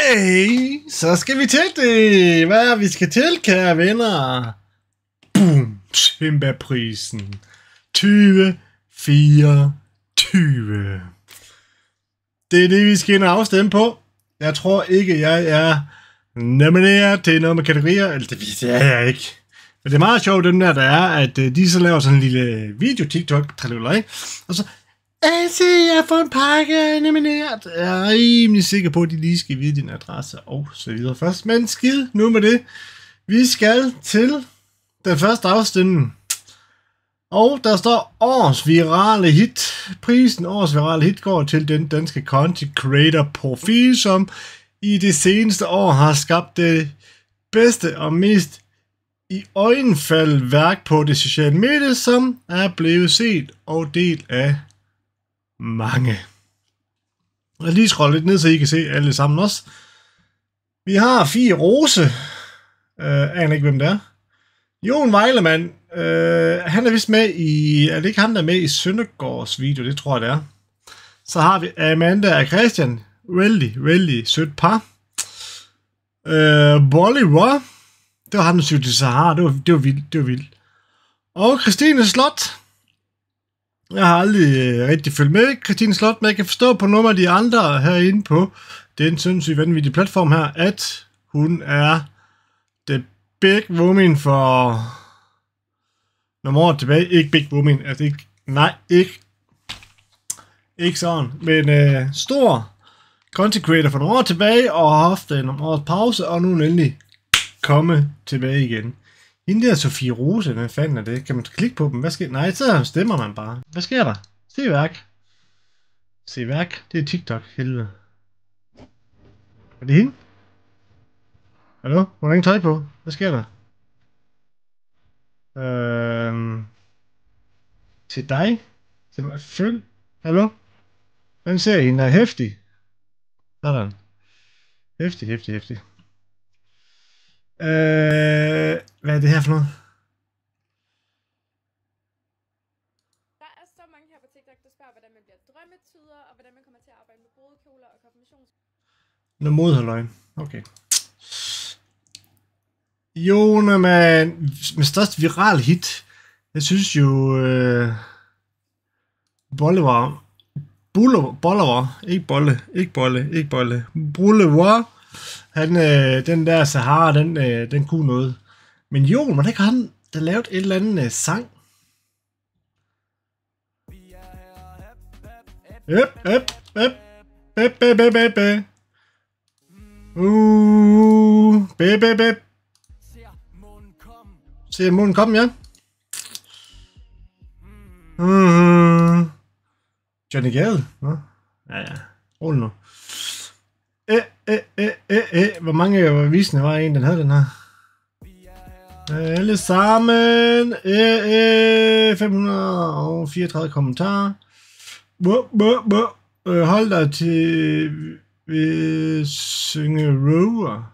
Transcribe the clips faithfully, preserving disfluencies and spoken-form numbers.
Okay, så skal vi til det. Hvad er vi skal til, kære venner? Boom, Simba-prisen tyve fireogtyve. Det er det, vi skal ind og afstemme på. Jeg tror ikke, jeg er nomineret til noget med kategorier. Eller det er jeg ikke. Men det er meget sjovt, den der, der er, at de så laver sådan en lille video-TikTok, og så se, jeg har fået en pakke nomineret. Jeg er rimelig sikker på, at de lige skal vide din adresse og så videre først. Men skid nu med det. Vi skal til den første afstemning. Og der står års virale hit. Prisen års virale hit går til den danske content creator profil, som i det seneste år har skabt det bedste og mest i øjenfald værk på det sociale medie, som er blevet set og delt af mange. Jeg lige scrolle lidt ned, så I kan se alle sammen også. Vi har fire Rose. Øh, aner ikke, hvem det er. Jon Vejlemann. Øh, han er vist med i... Er det ikke ham, der er med i Søndergaards video? Det tror jeg, det er. Så har vi Amanda og Christian. Vældig, vældig sødt par. Øh, Bolly Raw. Det var ham, der søgte til Sahara. Det var, det var vildt, det var vildt. Og Christine Slot. Jeg har aldrig øh, rigtig følt med Christine Slot, men jeg kan forstå på nogle af de andre herinde på den sindssygt vanvittige platform her, at hun er the big woman for nogle år tilbage. Ikke big woman, altså ikke, nej, ikke, ikke sådan, men øh, stor content creator for nogle år tilbage, og har haft øh, nogle års pause, og nu er endelig komme tilbage igen. Hende der Sofie Rose, hvad fanden er det? Kan man klikke på dem? Hvad sker? Nej, så stemmer man bare. Hvad sker der? Se værk. Se værk. Det er TikTok, helvede. Er det hende? Hallo? Må der ingen tøj på? Hvad sker der? Øhm... Til dig? Til mig? Følg? Hallo? Hvem ser hende? Der er hæftig. Sådan. Hæftig, hæftig, hæftig. Øh, hvad er det her for noget? Der er så mange her på TikTok, der spørger, hvordan man bliver drømmetyder, og hvordan man kommer til at arbejde med brudekjoler og konfirmations... Noget modhaløgn. Okay. Jo, når man... Med størst viral hit, jeg synes jo... Øh, Bollevar. Bollevar. Ikke bolle. Ikke bolle. Ikke bolle. Bollevar. Han, øh, den der Sahara, den, øh, den kunne noget. Men Jon, var det ikke han, der lavede et eller andet øh, sang? Øp, øp, øp, øp, øp, øp, øp, øp. Uh, bæp, bæp, bæp. Se månen kom, ja. Uh, Johnny Gade. Nå. Ja, ja. Rolig nu. Æ, æ, æ, æ, æ. Hvor mange visende var en, den havde den her? Alle sammen. Æ, æ, fem hundrede og fireogtredive kommentarer. Bå, bå, bå. Øh, hold dig til vi synge roller.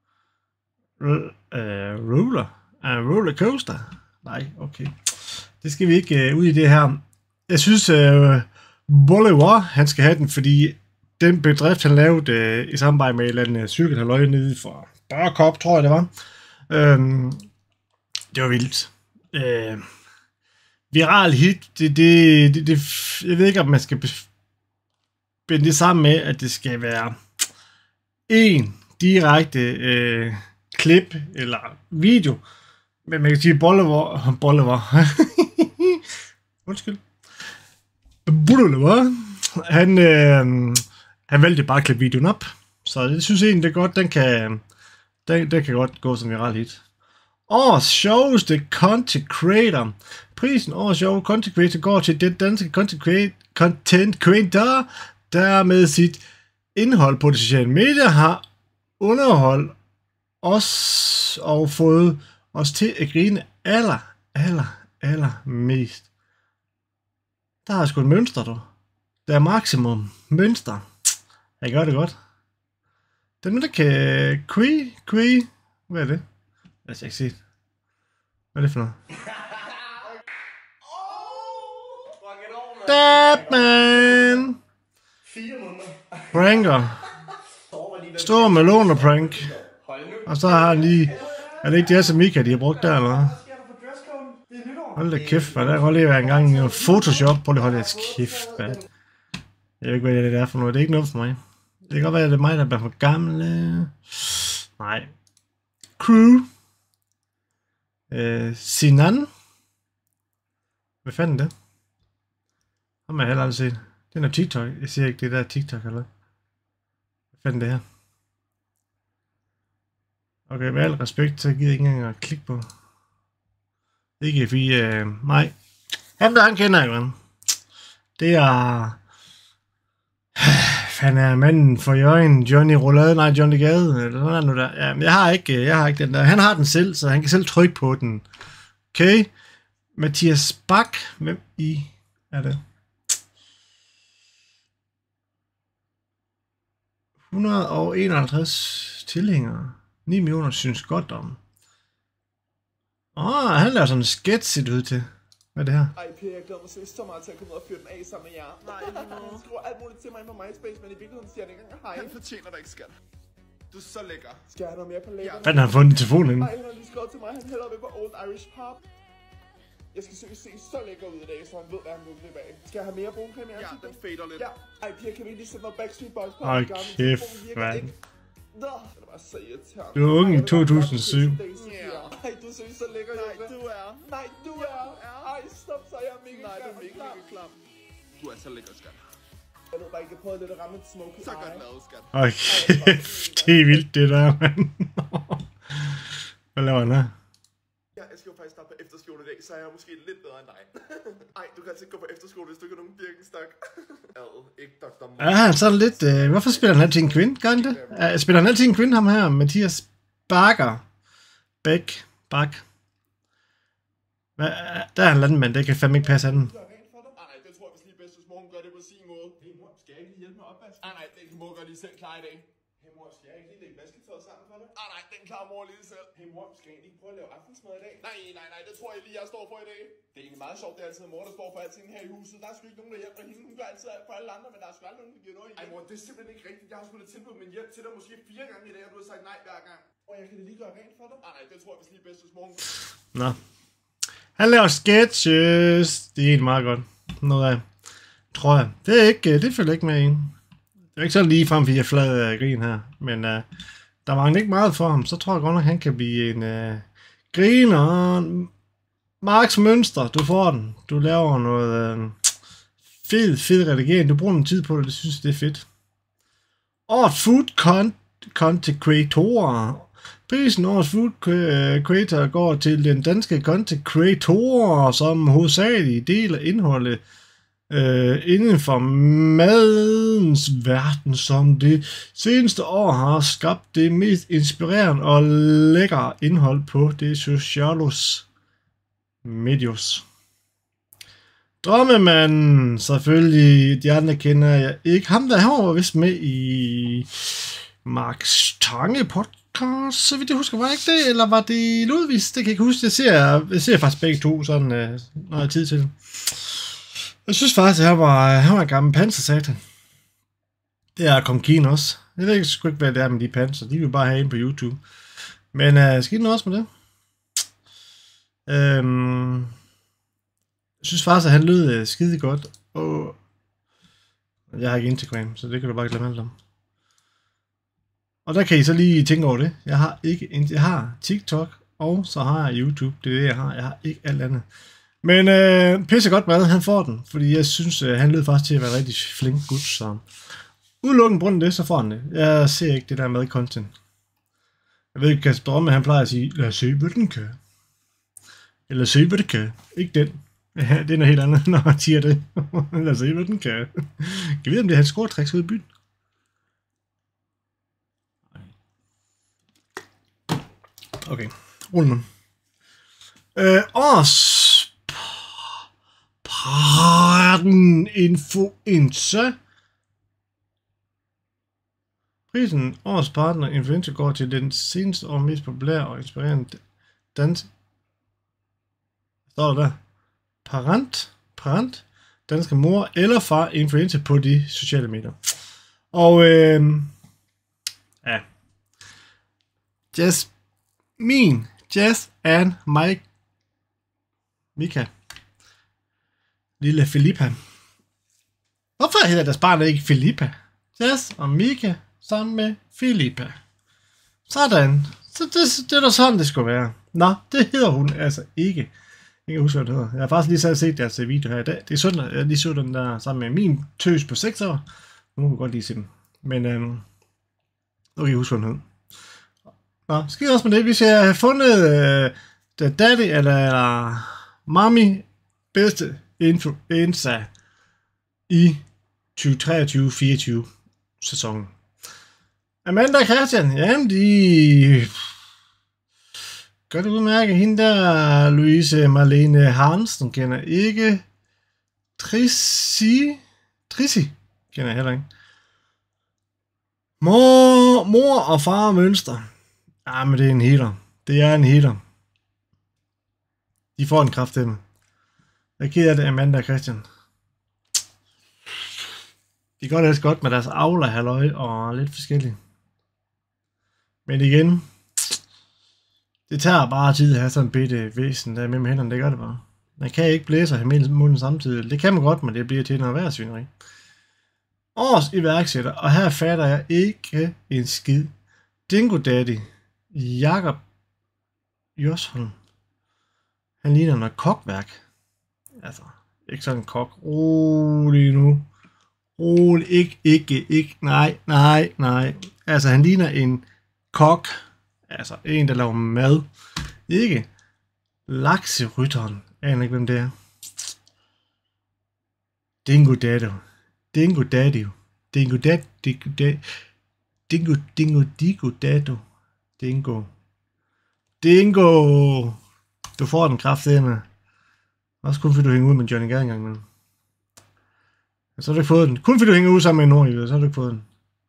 Uh, roller? Uh, rollercoaster? Nej, okay. Det skal vi ikke uh, ud i det her. Jeg synes, uh, Bolivar, han skal have den, fordi den bedrift, han lavede øh, i samarbejde med et eller andet cykelhalløj nede fra Børkop, tror jeg det var. Øhm, det var vildt. Øh, viral hit, det, det, det, det, jeg ved ikke, om man skal binde det sammen med, at det skal være en direkte øh, klip eller video. Men man kan sige Bollevar. Bollevar. Undskyld. Bollevar. Han... Øh, Han valgte bare at klippe videoen op, så det synes jeg egentlig, det er godt, den kan, den, den kan godt gå som viral hit. Årets sjoveste content creator. Prisen årets sjove content creator går til den danske content creator, content creator, der med sit indhold på de sociale medier har underholdt os og fået os til at grine aller, aller, aller mest. Der er sgu et mønster, du. Der er maksimum mønster. Jeg gør det godt. Den der kan... Kui? Kui? Hvad er det? Lad os ikke se. Hvad er det for noget? Dab, man! Fire måneder. Pranker. Stor melon og prank. Og så har han lige... Er det ikke det, som Mika, de har brugt der, eller hvad? Hold da kæft, man. Der kan godt lige være en gang i Photoshop. Prøv lige at holde jeres kæft, man. Jeg ved ikke, hvad det er for noget. Det er ikke noget for mig. Det kan godt være, at det er mig, der bliver for gammel. Nej. Crew. Øh, Sinan. Hvad fanden det? Ham har jeg heller aldrig set. Den er TikTok. Jeg siger ikke, det der TikTok, eller hvad? Hvad fanden det her? Okay, med al respekt, så gider jeg ikke engang at klikke på. Ikke fordi, øh, nej. Ham der, han kender jeg, man. Det er... Han er manden for Jørgen, Johnny Roulade, nej, Johnny Gade, eller sådan noget der. Ja, men jeg har ikke, jeg har ikke den der. Han har den selv, så han kan selv trykke på den. Okay. Mathias Bak, hvem i er det? et hundrede og enoghalvtreds tilhængere. ni millioner synes godt om. Åh, oh, han laver sådan en sketch, set ud til. Hvad er det her? Ej, Per, jeg glæder mig seriøst så meget til at komme ud og fyre den af sammen med jer. Nej, han skriver alt muligt til mig på MySpace, men i virkeligheden siger han ikke engang hej. Han fortjener dig ikke, skat. Du er så lækker. Skal jeg have noget mere på lækkerne? Hvad har han fundet telefonen inde? Ej, han har lige skrevet til mig, han hælder ved på Old Irish Pub. Jeg skal seriøst se så lækker ud i dag, så han ved, hvad han vil løbe af. Skal jeg have mere bruncreme i ansigtet? Ja, den fader lidt. Ja. Ej, Per, kan vi lige sætte noget Backstreet Boys på? Ej, kæft, mand. Nå, det var så irriterende. Du er ung i to tusind og syv. Ej, du synes så lækker, Nej, du er. Nej, du er. Ej, stop, så er jeg mega Nej, du er mega, mega klam. Du er så lækker, skat. Jeg ved bare ikke, jeg prøvede lidt at ramme et smoky Så godt lavet, skat. Ej, kæft, det er vildt, det der, mand. Hvad laver han her? Ja, jeg skal jo faktisk starte på efterskole i dag, så er jeg måske lidt bedre end dig. Ej, du kan altså ikke gå på efterskole, hvis du ikke har nogen Birkenstock. Ad, ikke doktor Mor. Ja, han er sådan lidt... Øh, hvorfor spiller han altid en kvinde? Gør han det? Uh, spiller han altid en kvinde, ham her? Mathias Bakker. Bæk. Bak. Hvad, der er en landmand, det kan fandme ikke passe anden. Nej, det tror jeg, hvis lige bedste mor, hun gør det på sin måde. Hey mor, skal jeg ikke lige hjælpe med opvask? Nej, nej, det kan mor godt lige selv klare i dag. Hey mor, skal jeg ikke lige lægge vasketøjet sammen for dig? Nej, nej, den klarer mor lige selv. Hey mor, skal jeg ikke prøve at lave aftensmad i dag? Nej, nej, nej, det tror jeg lige, jeg står for i dag. Det er egentlig meget sjovt, det er altid mor, der står for alting her i huset. Der er sgu ikke nogen, der hjælper hende. Hun gør altid alt for alle andre, men der er sgu aldrig nogen, der giver noget i. Ej mor, det er simpelthen ikke rigtigt. Jeg har sgu da tilbudt min hjælp til dig måske fire gange i dag, og du har sagt nej hver gang. Og jeg kan det lige gøre rent for dig? Nej, nej, det tror jeg, hvis lige bedste mor. Nå. Han laver sketches. Det er egentlig meget godt. Noget af. Tror jeg. Det er ikke, det følger ikke med i. Det er ikke så lige frem, fordi jeg er flad af grin her. Men uh, der mangler ikke meget for ham. Så tror jeg godt nok, han kan blive en uh, griner. Marks Mønster, du får den. Du laver noget uh, fed, fed redigering. Du bruger noget tid på det. Det synes det er fedt. Og food content creator. Prisen årets food creator går til den danske content creator, som hovedsageligt deler indholdet øh, inden for madens verden, som det seneste år har skabt det mest inspirerende og lækre indhold på det socialos medios. Drømmemanden, selvfølgelig, de andre kender jeg ikke. Ham der, han var vist med i Mark Stange podcast, så vidt jeg husker, var det ikke det? Eller var det Ludvigs? Det kan jeg ikke huske. Jeg ser, jeg ser faktisk begge to, sådan, øh, når jeg har tid til det. Jeg synes faktisk, at han var, han var en gammel pansersatan. Det er Kong Keen også. Jeg ved ikke, sgu ikke, hvad det er med de panser. De vil bare have en på YouTube. Men øh, skal I også med det? Øhm, jeg synes faktisk, at han lød øh, skide godt. Og jeg har ikke Instagram, så det kan du bare glemme alt om. Og der kan I så lige tænke over det. Jeg har ikke, jeg har TikTok, og så har jeg YouTube. Det er det, jeg har. Jeg har ikke alt andet. Men øh, pisse godt mad, han får den. Fordi jeg synes, øh, han lød faktisk til at være rigtig flink gut. Så udelukkende grund af det, så får han det. Jeg ser ikke det der med content. Jeg ved ikke, Kasper Dromme, han plejer at sige, lad os se, hvad den kan. Eller se, hvad det kan. Ikke den. Ja, det er noget helt andet, når han siger det. Lad os se, hvad den kan. Kan vi vide, om det er hans scoretricks ude i byen? Okay, rul nu. Øh, års parten influenza. Prisen års partner influenza går til den seneste år mest populære og inspirerende dans. Står der der? Parent, parent, danske mor eller far influenza på de sociale medier. Og øh, ja, Jasmine, Jazz and Mike, Mika, lille Filippa. Hvorfor hedder deres barn ikke Filippa? Jazz og Mika sammen med Filippa. Sådan. Så det, det er da sådan, det skulle være. Nå, det hedder hun altså ikke. Jeg kan huske, hvad det hedder. Jeg har faktisk lige set deres video her i dag. Det er søndag, jeg lige så den der sammen med min tøs på seks år. Nu kan jeg godt lige se den. Men øhm, nu kan jeg huske, hvad den hed. Nå, skidt også med det. Hvis jeg har fundet øh, The Daddy eller, eller Mami bedste influenza i tyve treogtyve fireogtyve sæsonen. Amanda og Christian, jamen de gør det udmærket. Hende der, Louise Marlene Hansen, kender ikke. Trisi, Trisi, kender jeg heller ikke. Mor, mor og far mønster. Ja, men det er en heater. Det er en heater. De får en kraftedeme. Jeg er ked af det, Amanda og Christian. De gør det også godt med deres avler, halløj og lidt forskellige. Men igen, det tager bare tid at have sådan en bitte væsen der mellem hænderne, det gør det bare. Man kan ikke blæse og have med munden samtidig. Det kan man godt, men det bliver til noget værd svineri. Års iværksætter, og her fatter jeg ikke en skid. Dingo Daddy, Jakob Josholm. Han ligner noget kokværk. Altså, ikke sådan en kok. Rolig nu. Rolig, ikke, ikke, ikke, nej, nej, nej. Altså, han ligner en kok. Altså, en, der laver mad. Ikke lakserytteren. Jeg aner ikke, hvem det er. Dingo Daddy. Dingo Daddy. Dingo Daddy. Dingo Daddy. Dingo, dingo, dingo, dado. Dingo. Dingo. Du får den kraftedeme. Også kun fordi du hænger ud med Johnny Gade engang imellem. Så har du ikke fået den. Kun fordi du hænger ud sammen med en Nordjyde, så har du ikke fået den.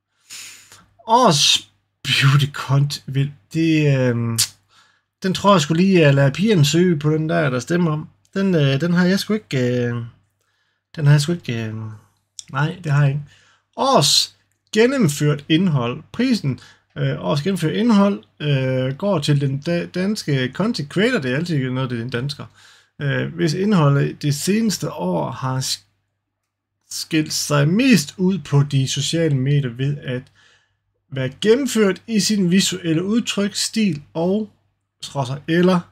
Års beauty cont vil det øhm, den tror jeg skulle lige at lade pigerne søge på den der, der stemmer om. Den, øh, den har jeg sgu ikke øh, den har jeg sgu ikke øh, nej, det har jeg ikke. Års gennemført indhold. Prisen øh, års gennemført indhold øh, går til den da, danske content creator. Det er altid noget, det er den dansker. Øh, hvis indholdet det seneste år har skilt sig mest ud på de sociale medier ved at være gennemført i sin visuelle udtryk, stil og trosser eller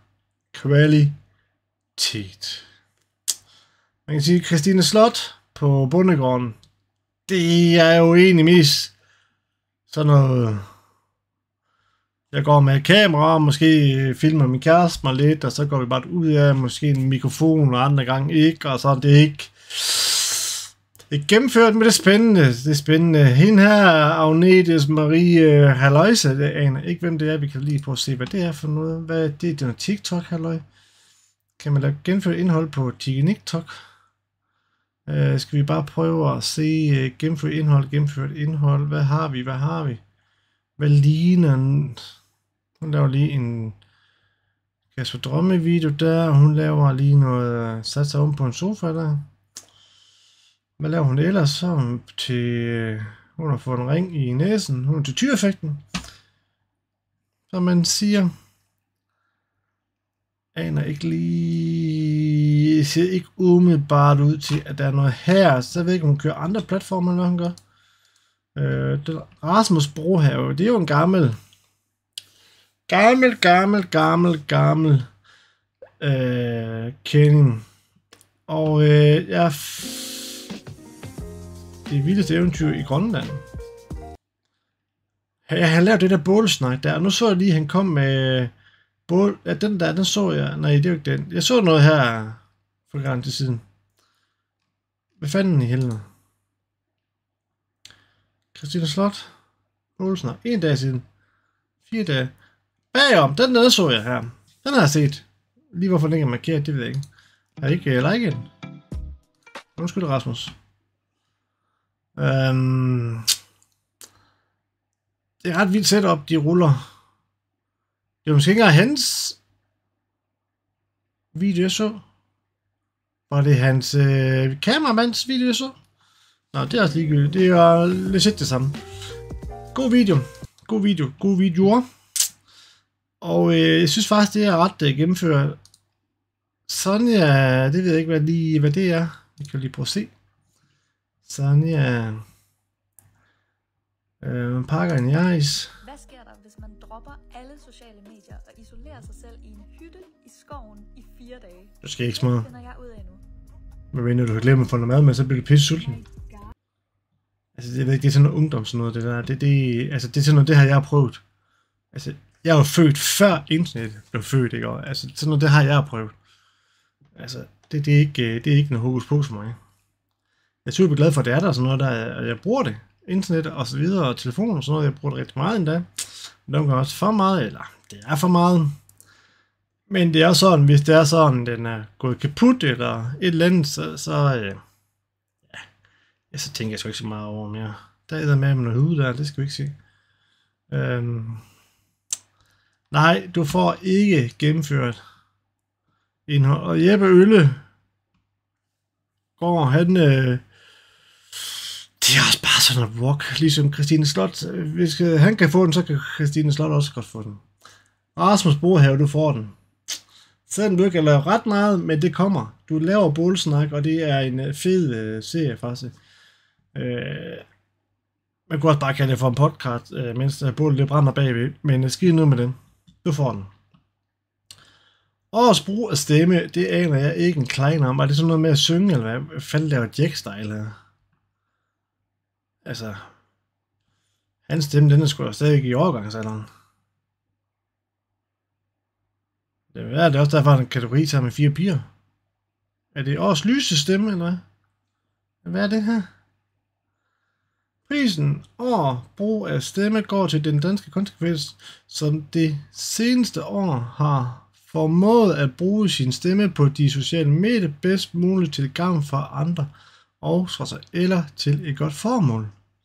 kvalitet. Man kan sige, Christine Slot på Bondegården, det er jo egentlig mest sådan noget, jeg går med kamera og måske filmer min kæreste mig lidt, og så går vi bare ud af måske en mikrofon og andre gange ikke, og så det er ikke Det er gennemført med det spændende. Det er spændende. Hende her, Agnetes Marie Halløjse, det aner ikke, hvem det er. Vi kan lige prøve at se, hvad det er for noget. Hvad er det? Det er noget TikTok, halløj. Kan man da gennemføre indhold på TikTok? Uh, skal vi bare prøve at se uh, gennemføre indhold, gennemført indhold. Hvad har vi? Hvad har vi? Hvad ligner den? Hun laver lige en Kasper Drømme video der. Hun laver lige noget, sat sig om på en sofa der. Hvad laver hun ellers? Så hun til, hun har fået en ring i næsen. Hun er til tyreffekten. Som man siger. Aner ikke lige. Ser ikke umiddelbart ud til, at der er noget her. Så jeg ved ikke, om hun kører andre platformer, eller hvad hun gør. Øh, det Rasmus Brohave. Det er jo en gammel. Gammel, gammel, gammel, gammel. Øh, kending. Og øh, jeg... Det vildeste eventyr i Grønland. Han, han lavede det der bålsnak der, og nu så jeg lige, han kom med bål... Ja, den der, den så jeg. Nej, det er jo ikke den. Jeg så noget her for gang til siden. Hvad fanden i helvede? Christine Slot. Bålsnak. En dag siden. Fire dage. Bagom, den der så jeg her. Den har jeg set. Lige hvorfor den ikke er markeret, det ved jeg ikke. Jeg ikke uh, like den. Undskyld, Rasmus. Um, det er ret vildt setup, de ruller. Det er måske ikke engang hans video, jeg så. Var det hans øh, kameramands video, jeg så? Nå, det er også ligegyldigt. Det er lidt det samme. God video. God video. God videoer. Og øh, jeg synes faktisk, det er ret øh, gennemført. Sonja, det ved jeg ikke, hvad, lige, hvad det er. Vi kan lige prøve at se. Sonja. Øh, man pakker en jais. Hvad sker der, hvis man dropper alle sociale medier og isolerer sig selv i en hytte i skoven i fire dage? Du skal ikke smøre. Det finder jeg ud af nu. Men mener du kan glemme at få noget mad, men så bliver du pisse sulten. Altså, det, det er sådan noget ungdoms noget, det der. Det, det, altså, det er sådan noget, det har jeg prøvet. Altså, jeg var født før internet blev født, ikke? Og, altså, sådan noget, det har jeg prøvet. Altså, det, det, er ikke, det er ikke noget hokus pokus for mig. Jeg er super glad for, at det er der sådan noget, der, og jeg bruger det. Internet og så videre, og telefon og sådan noget, jeg bruger det rigtig meget endda. Nogle gange også for meget, eller det er for meget. Men det er sådan, hvis det er sådan, den er gået kaput, eller et eller andet, så, så, øh, ja, ja, så tænker jeg sgu ikke så meget over mere. Der er der med med noget hud der, det skal vi ikke se. Øhm, nej, du får ikke gennemført indhold. Og Jeppe Ølle går, han, øh, det er også bare sådan en walk, ligesom Christine Slot. Hvis han kan få den, så kan Christine Slot også godt få den. Rasmus Brohave, du får den. Selvom du ikke har lavet ret meget, men det kommer. Du laver bålsnak, og det er en fed øh, serie faktisk. Øh, man kunne også bare kalde det for en podcast, øh, mens bålet det brænder bagved. Men øh, skid noget med den. Du får den. Årets brug af stemme, det aner jeg ikke en klein om. Er det sådan noget med at synge, eller hvad fanden laver Jack-style her? Altså, hans stemme, den er sgu da stadig i overgangsalderen. Det er, det er også derfor, at en kategori tager med fire piger. Er det årets lyse stemme, eller hvad? Hvad er det her? Prisen over brug af stemme går til den danske kontekvens, som det seneste år har formået at bruge sin stemme på de sociale medier bedst muligt til gavn for andre, og så eller til et godt formål.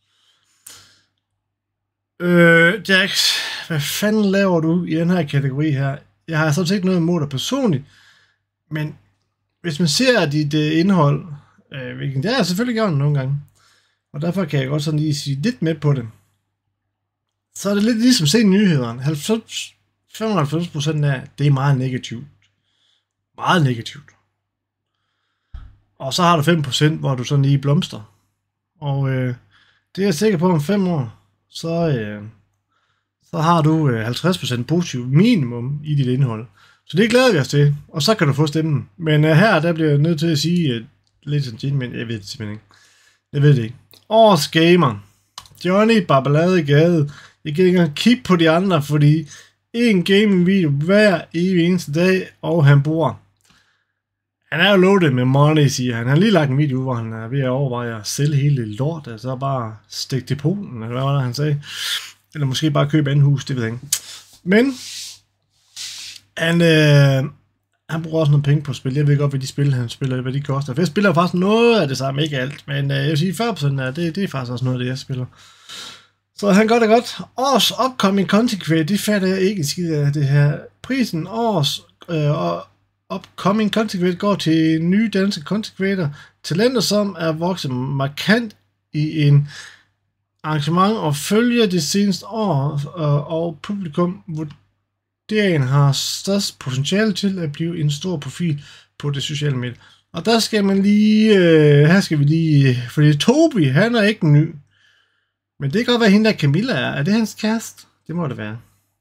Øh, Jax, hvad fanden laver du i den her kategori her? Jeg har sådan set ikke noget imod dig personligt, men hvis man ser dit uh, indhold, øh, hvilken det er jeg selvfølgelig gjort nogle gange, og derfor kan jeg godt sådan lige sige lidt med på det, så er det lidt ligesom se nyhederne. halvfems, femoghalvfems procent af det er meget negativt. Meget negativt. Og så har du fem procent, hvor du sådan lige blomster. Og øh, det er jeg sikker på om fem år, så... Øh, så har du halvtreds procent positivt minimum i dit indhold. Så det glæder vi os til, og så kan du få stemmen. Men uh, her, der bliver jeg nødt til at sige, uh, lidt sådan, men jeg ved det simpelthen ikke. Jeg ved det ikke. Årets gamer. Johnny Barbalade Gade. Jeg kan ikke engang kigge på de andre, fordi en gaming video hver evig eneste dag, og han bor. Han er jo loaded med money, siger han. Han har lige lagt en video, hvor han er ved at overveje at sælge hele lort, altså bare stikke til Polen, eller hvad var det, han sagde. Eller måske bare købe andet hus, det ved jeg ikke. Men han, øh, han bruger også noget penge på at spille. Jeg ved godt, hvad de spil, han spiller, hvad de koster. For jeg spiller faktisk noget af det samme, ikke alt. Men øh, jeg vil sige, fyrre procent af det, det er faktisk også noget af det, jeg spiller. Så han gør det godt. Års upcoming content creator, det fatter jeg ikke skid af det her. Prisen års øh, upcoming content creator går til nye danske content creator. Talenter, som er vokset markant i en arrangement og følger det seneste år, og, og publikum vurderingen har størst potentiale til at blive en stor profil på det sociale medie. Og der skal man lige, øh, her skal vi lige, fordi Tobi, han er ikke ny. Men det kan godt være hende der Camilla er. Er det hans kæreste? Det må det være.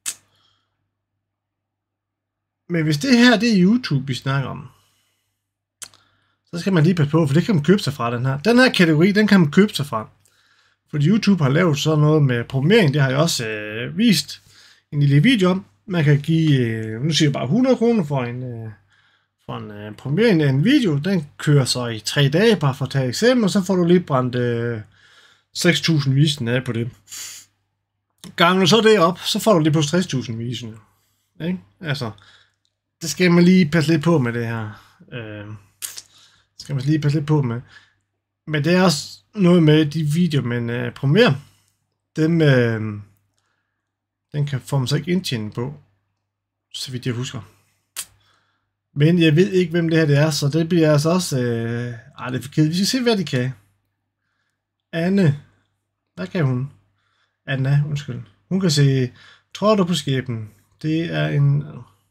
Men hvis det her, det er YouTube, vi snakker om, så skal man lige passe på, for det kan man købe sig fra, den her. Den her kategori, den kan man købe sig fra. Fordi YouTube har lavet sådan noget med programmering, det har jeg også øh, vist en lille video om. Man kan give, øh, nu siger jeg bare hundrede kroner for en, øh, for en øh, programmering af en video. Den kører så i tre dage, bare for at tage eksempel, og så får du lige brændt øh, seks tusind visninger af på det. Ganger du så det op, så får du lige på tres tusind visninger. Ikke? Altså, det skal man lige passe lidt på med det her. Øh, skal man lige passe lidt på med. Men det er også noget med de videoer, man uh, programmerer. Dem, uh, den kan få man så ikke indtjening på, så vidt jeg husker. Men jeg ved ikke, hvem det her det er, så det bliver altså også... Uh, ej, det er for kedeligt. Vi skal se, hvad de kan. Anne. Hvad kan hun? Anna, undskyld. Hun kan se, tror du på skæben? Det er en...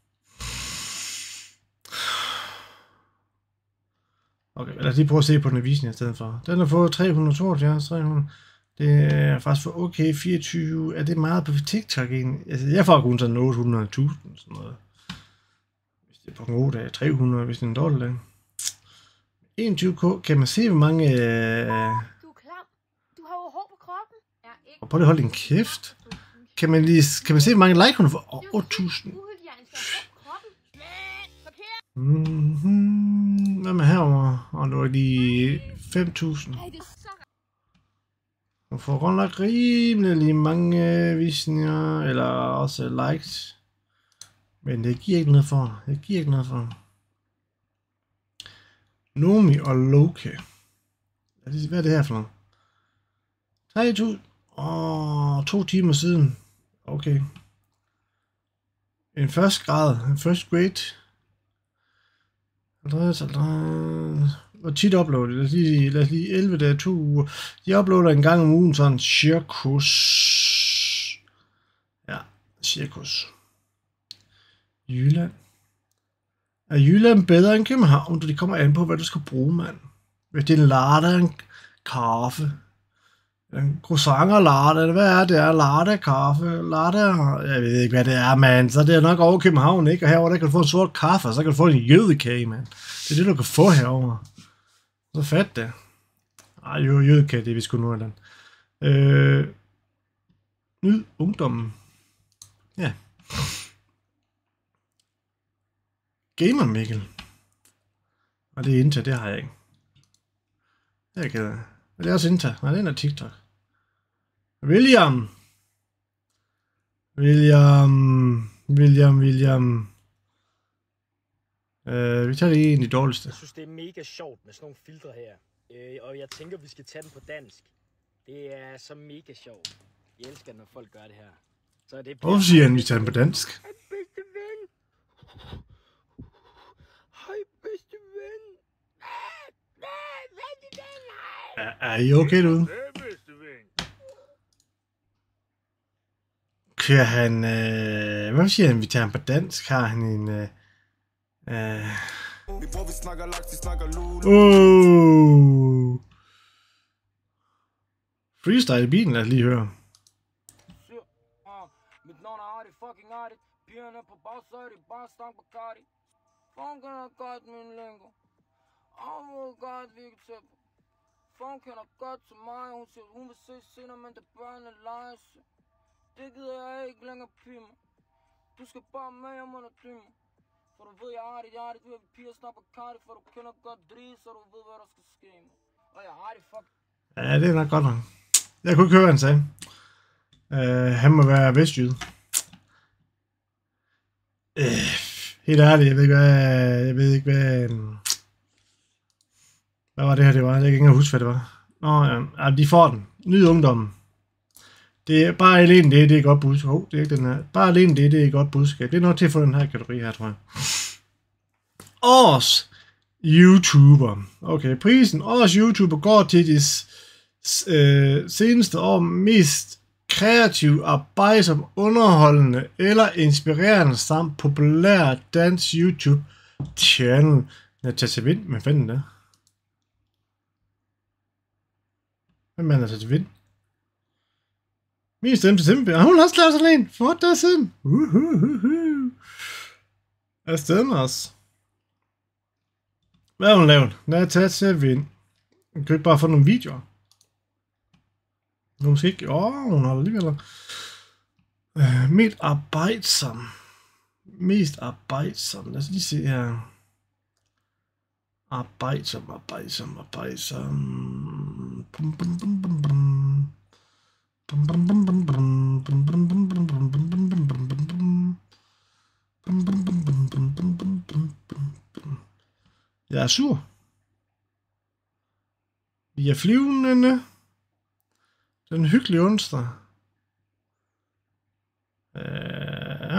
Okay, lad os lige prøve at se på den avisen i stedet for. Den har fået tre hundrede og tooghalvfjerds, tre hundrede. Det er faktisk for okay, fireogtyve. Er det meget på TikTok egentlig? Altså, jeg får kun sådan otte hundrede tusind, sådan noget. Hvis det er på en god dag, tre hundrede, hvis det er en dårlig dag. enogtyve k, kan man se, hvor mange... Øh... Du er klam. Du har jo hår på kroppen. Ja, ikke. Og prøv lige at holde din kæft. Kan man, lige, kan man se, hvor mange like hun har fået? Åh, otte tusind. Mm-hmm. Hvad med herovre? Og nu er de fem tusind. Hun får godt nok rimelig mange visninger, eller også likes. Men det giver ikke noget for. Det giver ikke noget for. Nomi og Loke. Hvad er det her for noget? tre tusind. Åh, to timer siden. Okay. En første grad. En first grade. halvtreds, halvtreds. Hvor tit uploader de? Lad os lige, lad os lige elleve dage, to uger. De uploader en gang om ugen sådan cirkus. Ja, cirkus. Jylland. Er Jylland bedre end København, når de kommer an på, hvad du skal bruge, mand? Hvis det er en latte, en kaffe. En croissant og latte, hvad er det? Er latte, kaffe, latte, jeg ved ikke, hvad det er, mand. Så det er nok over København, ikke? Og herovre, der kan du få en sort kaffe, og så kan du få en jødekage, mand. Det er det, du kan få herovre. Så fat det. Ej, jo, jødekage, det er vi sgu nu af den. Øh... Nyd ungdommen. Ja. Gamer Mikkel. Og det er Inta, det har jeg ikke. Det er jeg ked af. Men det er også Inta. Nej, det er TikTok. William. William. William, William. Øh, vi tager det en af de dårligste. Jeg synes, det er mega sjovt med sådan nogle filtre her. Øh, og jeg tænker, vi skal tage den på dansk. Det er så mega sjovt. Jeg elsker, når folk gør det her. Så det Hvorfor siger han, vi tager den på dansk? Hej, bedste ven. Hej, bedste ven. Er, er I okay derude? Kører han... Øh, hvad siger han, vi tager han på dansk? Har han en... Øh, øh... Oh. Freestyle i bilen, lad os lige høre. Mit navn er Arti, fucking Arti. Pigerne på bagsædet, bare stank på Cardi. Funken er godt, min lingo. Åh, godt, vi kan tage på. Funken er godt til mig, hun siger, hun vil se senere, men det børn er lejse. Det gider jeg ikke længere pige mig. Du skal bare med, jeg må da dymme. For du ved, jeg har det, jeg har det, du vil piger snakke på Cardi, for du kender godt dris, så du ved, hvad der skal ske. Og jeg har det, fuck. Ja, det er nok godt nok. Jeg kunne ikke høre, hvad han sagde. Uh, han må være vestjyde. Uh, helt ærligt, jeg ved ikke, hvad... Jeg ved ikke, hvad... Hvad var det her, det var? Jeg kan ikke engang huske, hvad det var. Nå, ja, de får den. Nyd ungdommen. Det er bare alene det, det er et godt budskab. Oh, det er ikke den her. Bare alene det, det er et godt budskab. Det er nok til at få den her kategori her, tror jeg. Års YouTuber. Okay, prisen års YouTuber går til de øh, seneste år mest kreative, arbejdsomme, underholdende eller inspirerende samt populære dansk YouTube channel. Natasha Wind, hvad fanden er det? Hvem er Natasha Wind? Min stemme til Simpe. Og hun har også lavet sådan en. For der siden. Uhuhuhu. Afsted med os. Hvad har hun lavet? Natasha Wind. Hun kan ikke bare få nogle videoer. Hun måske ikke. Åh, oh, hun har alligevel. Uh, mest arbejdsom. Mest arbejdsom. Lad os lige se her. Arbejdsom, arbejdsom, arbejdsom. Bum, bum, bum, bum, bum. Bum, bum, bum, bum, bum. Bum, bum, bum, bum, bum, bum, bum, bum, bum, bum, bum. Bum, bum, bum, bum, bum, bum, bum, bum, bum. Jeg er sur. Vi er flyvende. Den hyggelige onsdag. Ja.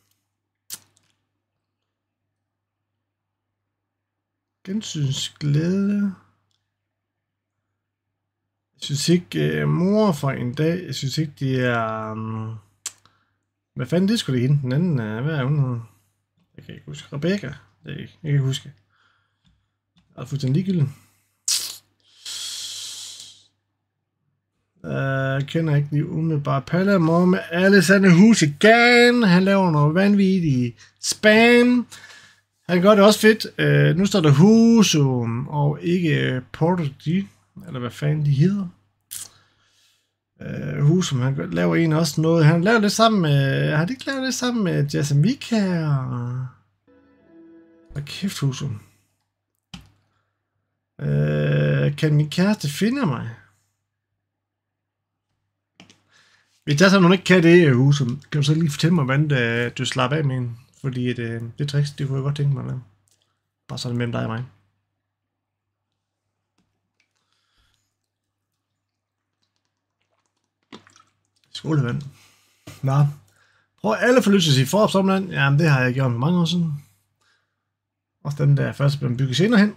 Gensynsglæde. Jeg synes ikke, uh, mor for en dag, jeg synes ikke, det er... Um, Hvad fanden, det skulle det hende? Den anden, hvad er hun? Jeg kan ikke huske. Rebecca? Det er ikke. Jeg kan ikke huske. Jeg er fuldstændig ligegyldig. Jeg uh, kender ikke lige umiddelbart Palle Mor med alle sande hus igen. Han laver noget vanvittigt spam. Han gør det også fedt. Uh, nu står der Husum og ikke Portagy, eller hvad fanden de hedder. Uh, Husum, han laver en også noget. Han laver det sammen med... Har de ikke lavet det sammen med Jasamika? Hvad kæft, Husum. Uh, kan min kæreste finde mig? Hvis der er så nogen ikke kan det, Husum, kan du så lige fortælle mig, hvordan det, du slapper af med en? Fordi det, det tricks, det kunne jeg godt tænke mig at lave. Bare sådan mellem dig og mig. Skolevand. Nå. Prøv alle forlystelser i Forbes-omland. Jamen, det har jeg gjort mange år siden. Også den der først blev bygget senere hen.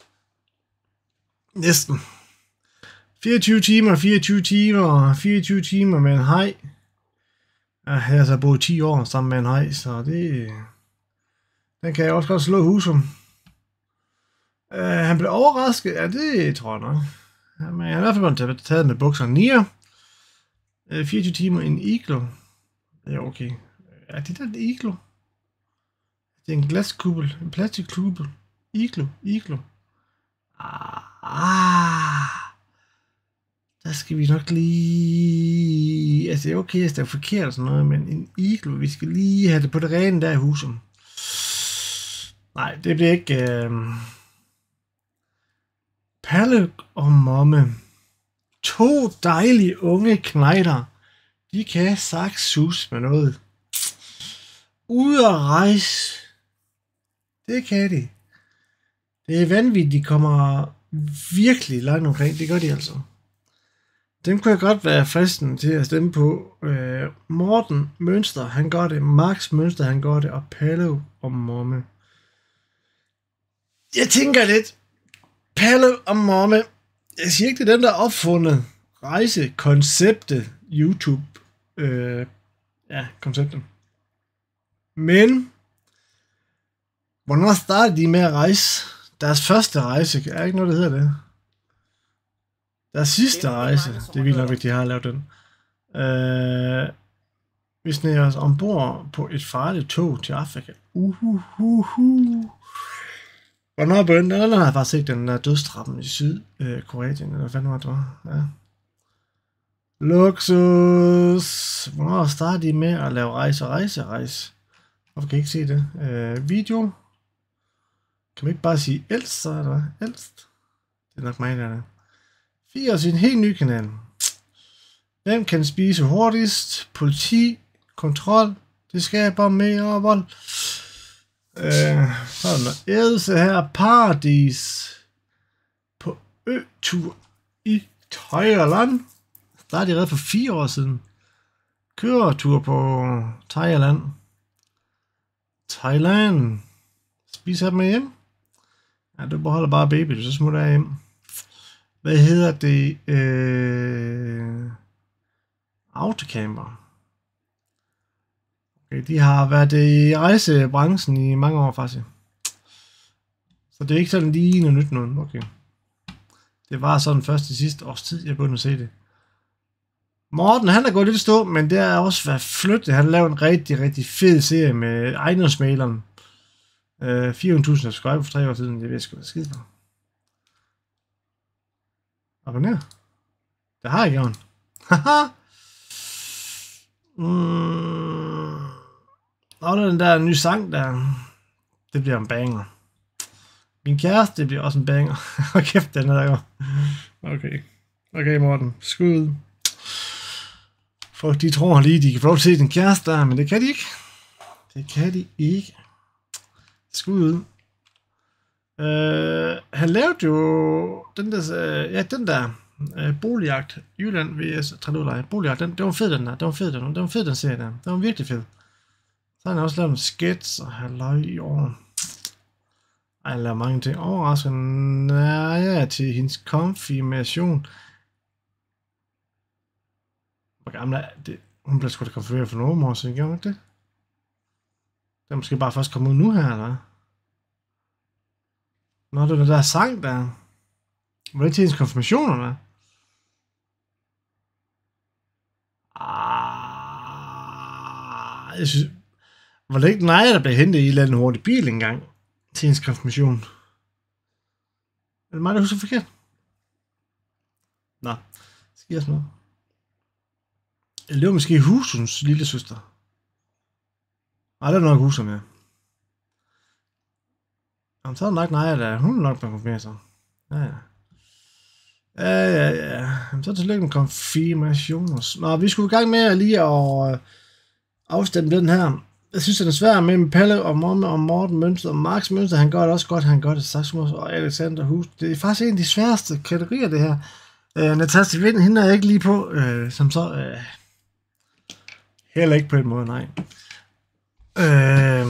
Næsten. fireogtyve timer, fireogtyve timer, fireogtyve timer med en haj. Jeg har så boet ti år sammen med en haj, så det... Den kan jeg også godt slå Husum. Uh, han blev overrasket. Ja, det tror jeg nok. Men jeg har i hvert fald blevet taget med bukser nier. Uh, fireogtyve timer en iglo. Ja, okay. Er det der en iglo? Det er en glaskuppel. En plastikkuppel. Iglo. Iglo. Ah. ah. Der skal vi nok lige... Altså, det er okay, hvis det er forkert og sådan noget, men en iglo, vi skal lige have det på det rene der i Husum. Nej, det bliver ikke... Øh... Palle og Momme. To dejlige unge knejder. De kan sagt sus med noget. Ude at rejse. Det kan de. Det er vanvittigt, de kommer virkelig langt omkring. Det gør de altså. Dem kunne jeg godt være fristen til at stemme på. Øh, Morten Mønster, han gør det. Max Mønster, han gør det. Og Palle og Momme. Jeg tænker lidt. Palle og Momme. Jeg siger ikke, det er dem, der har opfundet rejsekonceptet YouTube. Øh, ja, konceptet. Men hvornår startede de med at rejse? Deres første rejse, er ikke noget, der hedder det? Deres sidste rejse, det er vildt nok, at de har lavet den. Øh, vi sneger os ombord på et farligt tog til Afrika. Uhuhuhu. Hvornår begyndte den? Den har jeg faktisk ikke, den der dødstrappen i Sydkorea, eller hvad fanden var det var? Ja. Luksus. Hvornår starter de med at lave rejse, rejse, rejse? Hvorfor kan jeg ikke se det? Øh, video. Kan man ikke bare sige ældst, så er der ældst? Det er nok mig, der er det. Fire sin helt nye kanal. Hvem kan spise hurtigst? Politi. Kontrol. Det skaber mere vold. Øh, så er der noget ædelse her. Paradis. På ø-tur i Thailand. Der er de reddet for fire år siden. Køretur på Thailand. Thailand. Spiser med hjem. Ja, du beholder bare baby, så smutter jeg hjem. Hvad hedder det? Øh... Autocamper. Okay, de har været i rejsebranchen i mange år faktisk. Så det er ikke sådan lige noget nyt noget. Okay. Det var sådan først de sidste års tid, jeg begyndte at se det. Morten, han er gået lidt stå, men det er også været flyttet. Han lavede en rigtig, rigtig fed serie med ejendomsmaleren. Øh, fire hundrede tusind subscriber for tre år siden. Det ved jeg sgu da skide for. Abonner. Det har jeg gjort. Haha. mm. Og der er den der nye sang der. Det bliver en banger. Min kæreste, det bliver også en banger. Og kæft, den er der jo. Okay. Okay, Morten. Skud. Folk, de tror lige, de kan få lov til at se den kæreste der, men det kan de ikke. Det kan de ikke. Skud ud. Uh, han lavede jo den der, uh, ja, den der uh, boligjagt Jylland vs Træludleje. Boligjagt, den, det var fed den der. Det var fed den, det var fed den serie der. Det var virkelig fed. Så har han også lavet en sketch og halløj i år. Ej, han lavede mange ting. Overraskende ja, til hendes konfirmation. Hvor gammel er det? Hun bliver sgu da konfirmeret for nogle år siden, gjorde hun ikke det? Det er måske bare først kommet ud nu her, eller hvad? Nå, det er den der sang der. Var det ikke til hendes konfirmation, eller hvad? Ah, jeg synes... Var det ikke Naja, der blev hentet i en eller anden hurtig bil engang? Til hendes konfirmation? Er det mig, der husker forkert? Nå, sker jeg sådan noget? Eller det var måske Husuns lille søster. Nej, det er nok Husum, ja. Jamen, så er det nok Naja, der hun er nok blevet konfirmeret sig. Ja, ja. Ja, ja, ja. Jamen, så tillykke med konfirmationer. Nå, vi skulle i gang med lige at afstemme den her. Jeg synes, det er svært mellem Palle og Momme og Morten Mønster og Max Mønster. Han gør det også godt. Han gør det Saxmos og Alexander Hus. Det er faktisk en af de sværeste kategorier, det her. Øh, Natasha Vind, hende er jeg ikke lige på. Øh, som så... Øh, heller ikke på en måde, nej. Øh,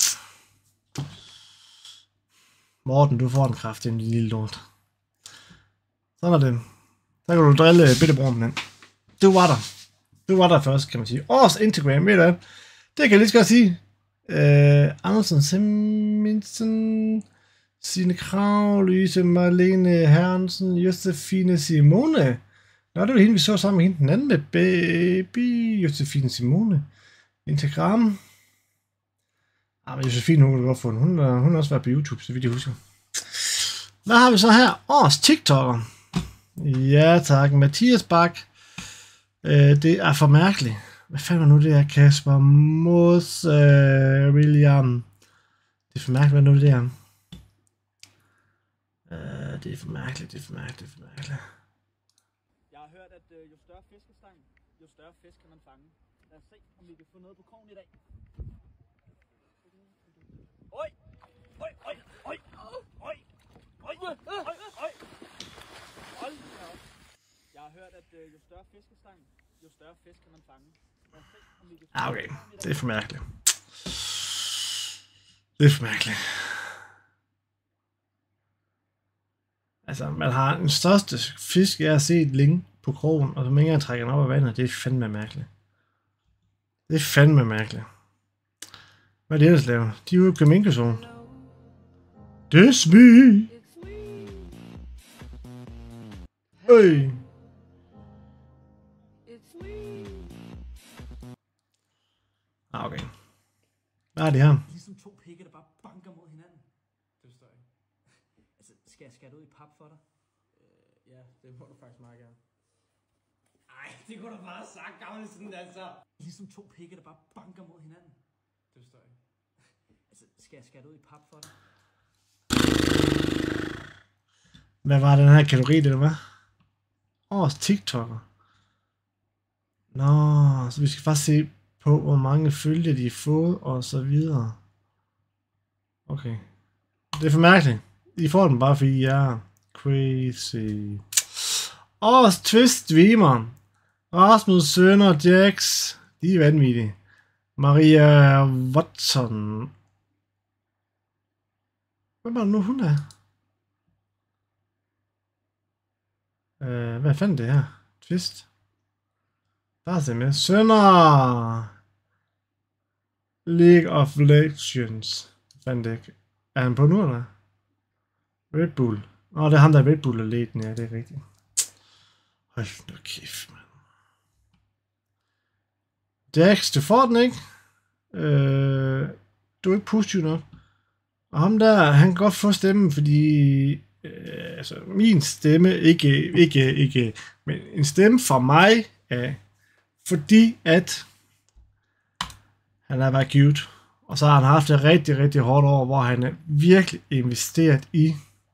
Morten, du får en kraft, en lille lort. Sådan er det. Så kan du drille Bittebror med den. Du var der. Du var der først, kan man sige. Års Instagram, ved du hvad? Det kan jeg lige så godt sige. Øh, Andersen Simonsen, Signe Krav, Louise Marlene Herrensen, Josefine Simone. Nå, det var hende, vi så sammen med hende. Den anden med baby, Josefine Simone. Instagram. Ah, men Josefine, hun kan godt få den. Hun, hun har også været på YouTube, så vidt jeg husker. Hvad har vi så her? Års TikToker. Ja tak, Mathias Bak. Øh, det er for mærkeligt. Hvad fanden var nu det her? Kasper Mos øh, William. Det er for mærkeligt, hvad nu det er. Øh, det er for mærkeligt, det er for mærkeligt, det er for mærkeligt. Jeg har hørt, at øh, jo større fiskestang, jo større fisk kan man fange. Lad os se, om vi kan få noget på krogen i dag. Oj! Oj, oj, oj! Oj! Oj, oj, oj! Hold da op. Jeg har hørt, at øh, jo større fiskestang, jo større fisk kan man fange. Lad os se, om vi kan få Ah, okay. Det er for mærkeligt. Det er for mærkeligt. Altså, man har den største fisk, jeg har set længe på krogen, og så ikke engang trækker den op af vandet. Det er fandme mærkeligt. Det er fandme mærkeligt. Hvad er det ellers laver? De er jo i Flamingo-zone. This me! Øj! Ah, okay. Hvad er det her? Ligesom to pikke, der bare banker mod hinanden. Det forstår jeg ikke. Altså, skal jeg skære det ud i pap for dig? Øh, ja, det må du faktisk meget gerne. Ej, det kunne du bare have sagt, gamle sådan altså. Ligesom to pikke, der bare banker mod hinanden. Det forstår jeg ikke. Altså, skal jeg skære det ud i pap for dig? Hvad var den her kategori, det der var? Års TikToker. Nå, så vi skal faktisk se på, hvor mange følger de har fået, og så videre. Okay. Det er for mærkeligt. I får den bare, fordi jeg er crazy. Års Twist streamer. Rasmus Sønder Jax. De er vanvittige. Maria Watson. Hvem er det nu, hun er? Øh, hvad fanden det her? Twist. Der er med. Sønder. League of Legends. Fandt det ikke. Er han på nu, eller? Red Bull. Nå, det er ham, der er Red Bull og leden, ja, det er rigtigt. Hold nu kæft, mand. Dax, du får den, ikke? Øh, du er ikke positiv nok. Og ham der, han kan godt få stemmen, fordi... Øh, altså, min stemme, ikke, ikke, ikke... Men en stemme for mig er... Fordi at... Han har været cute. Og så har han haft et rigtig, rigtig hårdt år, hvor han er virkelig investeret i...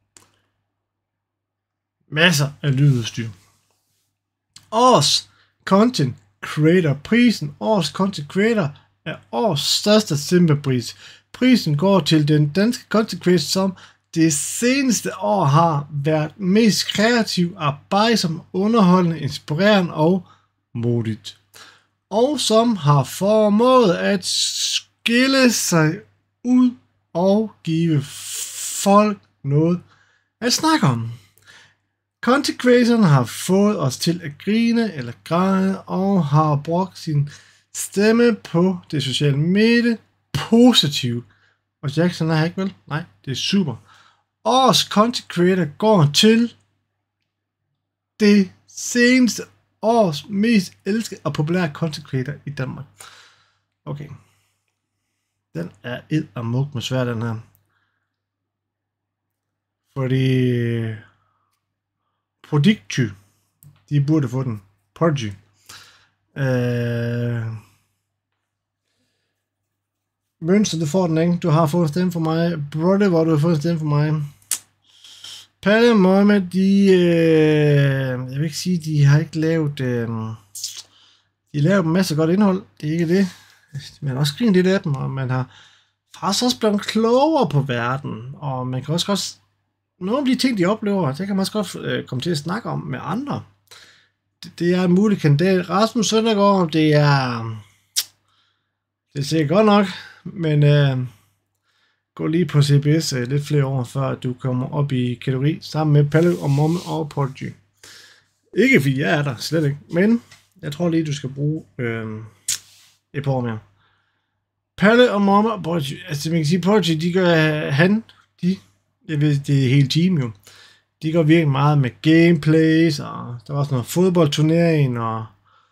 Masser af lydudstyr. Års Content Creator prisen. Års Content Creator er års største Simba-pris. Prisen går til den danske content creator, som det seneste år har været mest kreativ, arbejdsom, underholdende, inspirerende og modigt. Og som har formået at skille sig ud og give folk noget at snakke om. Content creatoren har fået os til at grine eller græde, og har brugt sin stemme på det sociale medie positivt. Og Jackson er her ikke vel? Nej, det er super. Årets content creator går til det seneste års mest elskede og populære content creator i Danmark. Okay. Den er eddermuk med svær, den her. Fordi Prodigy, de burde få den. Prodigy. Øh... Mønster, du får den ikke. Du har fået en stemme for mig. Brother, hvor du har fået en stemme for mig. Palle og Mohammed, de... Øh... Jeg vil ikke sige, de har ikke lavet... Øh... De har lavet en masse godt indhold. Det er ikke det. Man har også skrinet lidt af dem, og man har faktisk også blevet klogere på verden. Og man kan også godt... Nogle af de ting, de oplever, det kan man også godt øh, komme til at snakke om med andre. Det, det er en mulig kandidat. Rasmus Søndergaard, det er... Det ser godt nok, men øh, gå lige på C B S øh, lidt flere år, før du kommer op i kategori, sammen med Palle og Momme og Prodigy. Ikke fordi jeg er der, slet ikke, men jeg tror lige, du skal bruge øh, et par år mere. Palle og Momme og Prodigy, altså man kan sige, Prodigy, de gør, han, de, jeg ved, det er hele team jo, de går virkelig meget med gameplays, og der var også noget fodboldturnering, og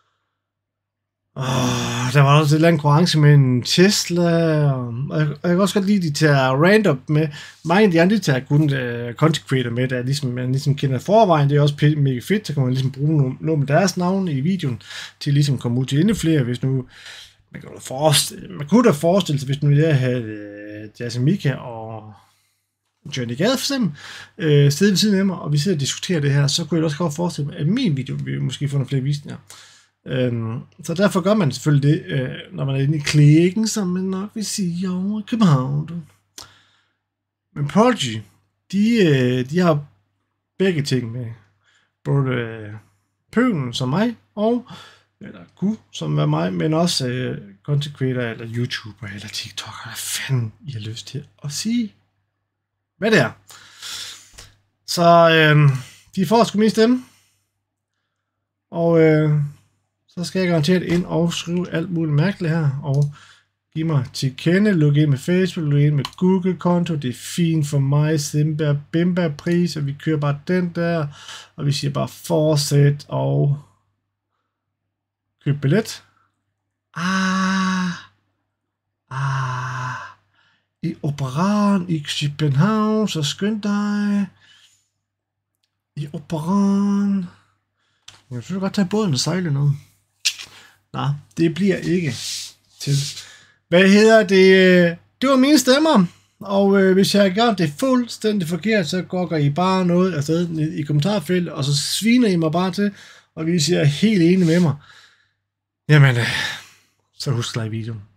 Oh, der var også et eller andet konkurrence med en Tesla, og, og jeg, jeg kan også godt lide, at de tager random med. Mange af de andre, de tager kun uh, content creator med, der ligesom, man ligesom kender forvejen. Det er også mega fedt, så kan man ligesom bruge noget, noget med deres navn i videoen, til ligesom at komme ud til endnu flere, hvis nu, man, kan forestille, man kunne da forestille sig, hvis nu jeg havde uh, Jazz Mika og Johnny Gade for eksempel, uh, sidde ved siden af mig, og vi sidder og diskuterer det her, så kunne jeg også godt forestille mig, at min video vil måske få nogle flere visninger. Øhm, så derfor gør man selvfølgelig det, øh, når man er inde i klikken, som man nok vil sige over i København. Men Prodigy, de, øh, de har begge ting med. Både øh, Pøgen som mig, og eller Gu som er mig, men også øh, content creator, eller YouTuber, eller TikToker. Hvad fanden I har lyst til at sige? Hvad det er? Så øh, de får sgu min stemme. Og øh, så skal jeg garanteret ind og skrive alt muligt mærkeligt her, og give mig til kende, logge ind med Facebook, logge ind med Google-konto, det er fint for mig, Simba, Bimba pris, og vi kører bare den der, og vi siger bare fortsæt, og køb billet. Ah, ah, i Operan i København, så skynd dig, i Operan, jeg vil godt tage båden og sejle nu. Nej, det bliver ikke til. Hvad hedder det? Det var mine stemmer. Og øh, hvis jeg har gjort det fuldstændig forkert, så går I bare noget afsted i kommentarfeltet, og så sviner I mig bare til, og vi siger helt enige med mig. Jamen, øh, så husk at like videoen.